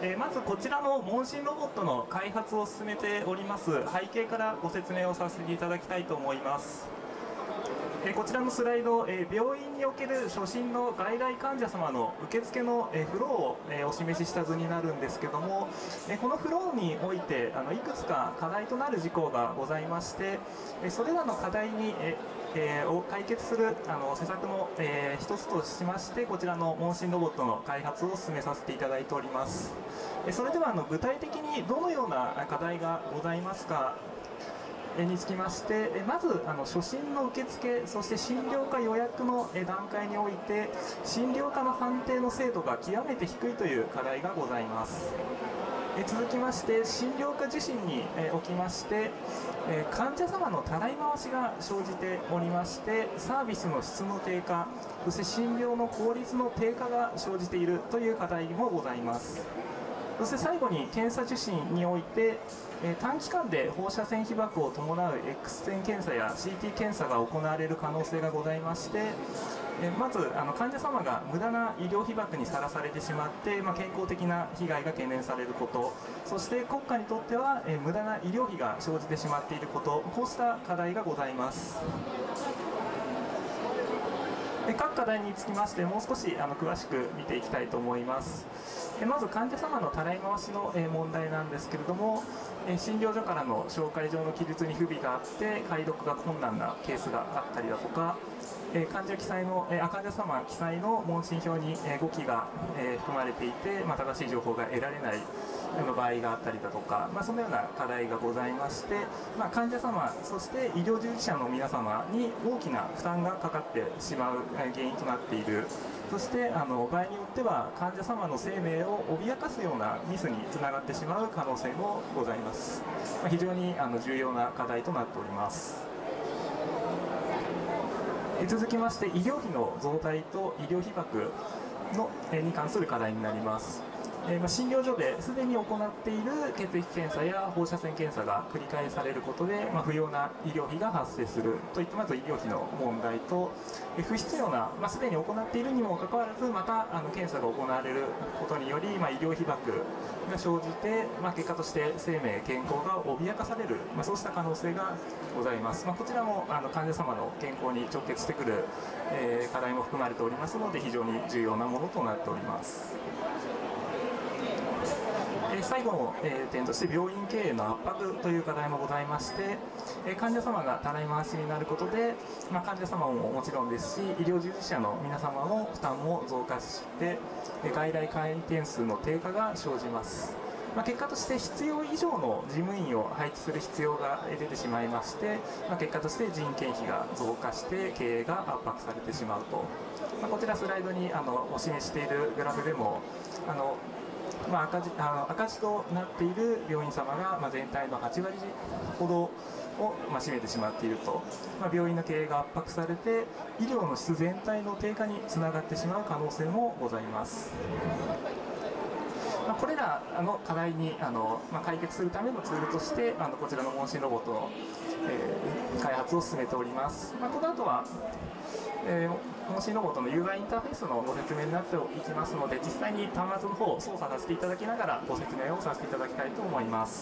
まずこちらの問診ロボットの開発を進めております背景からご説明をさせていただきたいと思います。こちらのスライド、病院における初診の外来患者様の受付のフローをお示しした図になるんですけども、このフローにおいていくつか課題となる事項がございまして、それらの課題にを解決する施策の一つとしまして、こちらの問診ロボットの開発を進めさせていただいております。それでは具体的にどのような課題がございますかにつきまして、まず初診の受付、そして診療科予約の段階において診療科の判定の精度が極めて低いという課題がございます。続きまして診療科受診におきまして患者様のたらい回しが生じておりまして、サービスの質の低下、そして診療の効率の低下が生じているという課題もございます。そして最後に検査受診において短期間で放射線被曝を伴う X 線検査や CT 検査が行われる可能性がございまして、まず患者様が無駄な医療被曝にさらされてしまって、健康的な被害が懸念されること、そして国家にとっては無駄な医療費が生じてしまっていること、こうした課題がございます。各課題につきましてもう少し詳しく見ていきたいと思います。まず患者様のたらい回しの問題なんですけれども、診療所からの紹介状の記述に不備があって解読が困難なケースがあったりだとか、患者様記載の問診票に誤記が含まれていて、正しい情報が得られない場合があったりだとか、そのような課題がございまして、患者様、そして医療従事者の皆様に大きな負担がかかってしまう原因となっている。そして場合によっては患者様の生命を脅かすようなミスにつながってしまう可能性もございます。非常に重要な課題となっております。続きまして医療費の増大と医療被曝に関する課題になります。診療所ですでに行っている血液検査や放射線検査が繰り返されることで、不要な医療費が発生するといったまず医療費の問題と、不必要な、すでに行っているにもかかわらずまた検査が行われることにより、医療被曝が生じて、結果として生命健康が脅かされる、そうした可能性がございます。こちらも患者様の健康に直結してくる、課題も含まれておりますので、非常に重要なものとなっております。最後の点として病院経営の圧迫という課題もございまして、患者様がたらい回しになることで、患者様ももちろんですし医療従事者の皆様の負担も増加して外来会員点数の低下が生じます。結果として必要以上の事務員を配置する必要が出てしまいまして、結果として人件費が増加して経営が圧迫されてしまうと、こちらスライドにお示ししているグラフでも赤字となっている病院様が全体の8割ほどを占めてしまっていると、病院の経営が圧迫されて医療の質全体の低下につながってしまう可能性もございます。これらの課題に解決するためのツールとしてこちらの問診ロボットの開発を進めております。この後は問診ロボットのユーザーインターフェースのご説明になっていきますので、実際に端末の方を操作させていただきながらご説明をさせていただきたいと思います。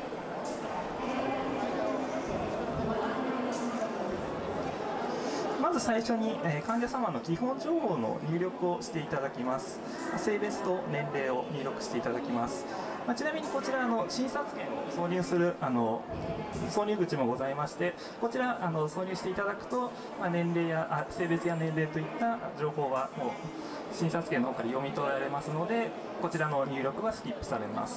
まず最初に患者様の基本情報の入力をしていただきます。性別と年齢を入力していただきます。ちなみにこちら診察券を挿入する挿入口もございまして、こちら挿入していただくと、年齢や性別や年齢といった情報はもう診察券の方から読み取られますので、こちらの入力はスキップされます。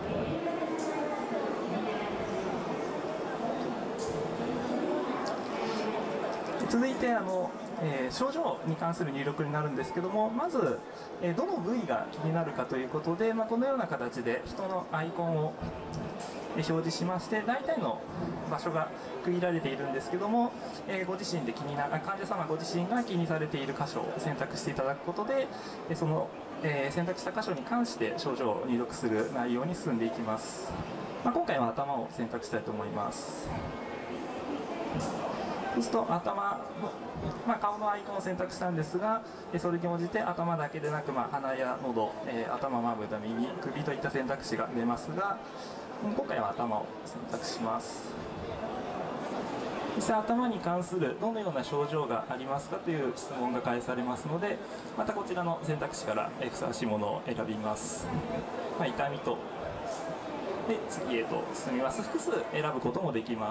続いて症状に関する入力になるんですけども、まずどの部位が気になるかということで、このような形で人のアイコンを表示しまして、大体の場所が区切られているんですけども、ご自身で患者様ご自身が気にされている箇所を選択していただくことで、その選択した箇所に関して症状を入力する内容に進んでいきます。今回は頭を選択したいと思います。 そうすると頭の、顔のアイコンを選択したんですが、それに応じて頭だけでなく、鼻や喉、頭、まぶた、耳、首といった選択肢が出ますが、今回は頭を選択します。実際頭に関するどのような症状がありますかという質問が返されますので、またこちらの選択肢からふさわしいものを選びます。痛みとで次へと進みます。複数選ぶこともできます。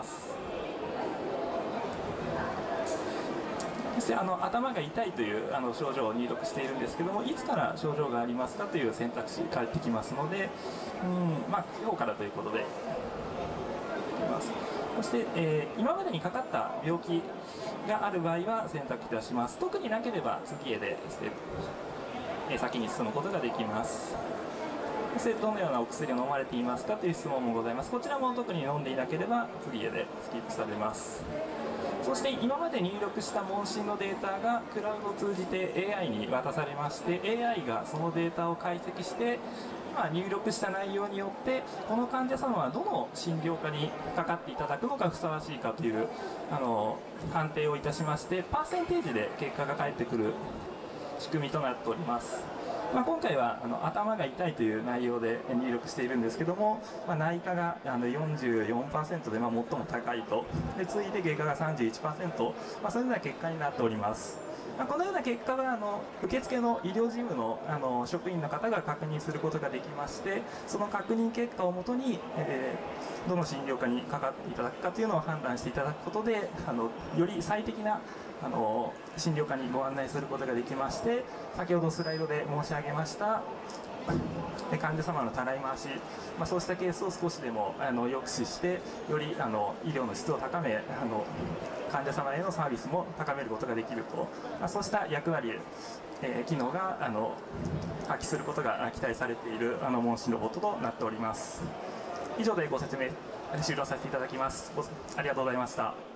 そして頭が痛いという症状を入力しているんですけども、いつから症状がありますかという選択肢が返ってきますので、今日からということでいきます。そして、今までにかかった病気がある場合は選択いたします。特になければ次へで先に進むことができます。そしてどのようなお薬を飲まれていますかという質問もございます。こちらも特に飲んでいなければ次へでスキップされます。そして今まで入力した問診のデータがクラウドを通じて AI に渡されまして、 AI がそのデータを解析して今入力した内容によってこの患者様はどの診療科にかかっていただくのがふさわしいかという判定をいたしまして、パーセンテージで結果が返ってくる仕組みとなっております。今回は頭が痛いという内容で入力しているんですけども、内科が44% で最も高いと、で次いで外科が 31%、そういうような結果になっております。このような結果は受付の医療事務の職員の方が確認することができまして、その確認結果をもとに、どの診療科にかかっていただくかというのを判断していただくことで、より最適な診療科にご案内することができまして、先ほどスライドで申し上げました患者様のたらい回し、そうしたケースを少しでも抑止して、より医療の質を高め、患者様へのサービスも高めることができると、そうした役割、機能が発揮することが期待されている問診ロボットとなっております。以上でご説明終了させていただきます。ありがとうございました。